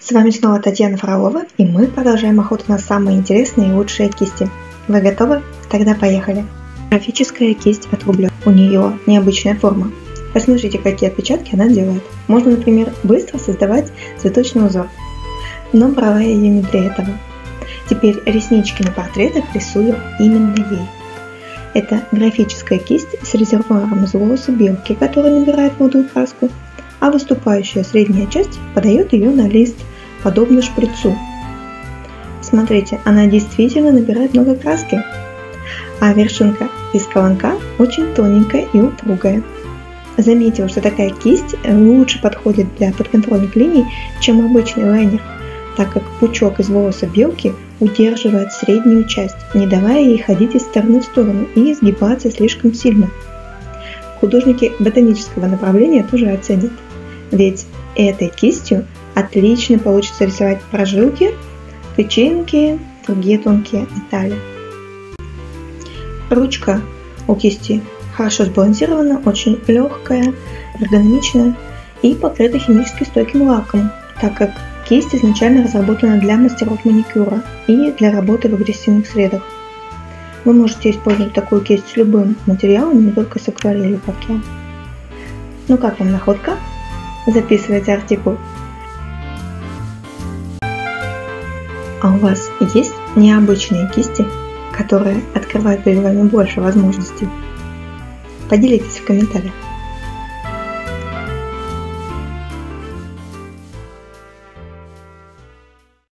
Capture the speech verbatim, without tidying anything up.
С вами снова Татьяна Фролова, и мы продолжаем охоту на самые интересные и лучшие кисти. Вы готовы? Тогда поехали! Графическая кисть от Рублев. У нее необычная форма. Посмотрите, какие отпечатки она делает. Можно, например, быстро создавать цветочный узор. Но брала я ее не для этого. Теперь реснички на портретах рисую именно ей. Это графическая кисть с резервуаром из волоса белки, которая набирает молодую краску, а выступающая средняя часть подает ее на лист, подобно шприцу. Смотрите, она действительно набирает много краски, а вершинка из колонка очень тоненькая и упругая. Заметила, что такая кисть лучше подходит для подконтрольных линий, чем обычный лайнер, так как пучок из волоса белки удерживает среднюю часть, не давая ей ходить из стороны в сторону и изгибаться слишком сильно. Художники ботанического направления тоже оценят, ведь этой кистью отлично получится рисовать прожилки, тычинки, другие тонкие детали. Ручка у кисти хорошо сбалансирована, очень легкая, эргономичная и покрыта химически стойким лаком, так как кисть изначально разработана для мастеров маникюра и для работы в агрессивных средах. Вы можете использовать такую кисть с любым материалом, не только с акварелью, как я. Ну как вам находка? Записывайте артикул. А у вас есть необычные кисти, которые открывают перед вами больше возможностей? Поделитесь в комментариях.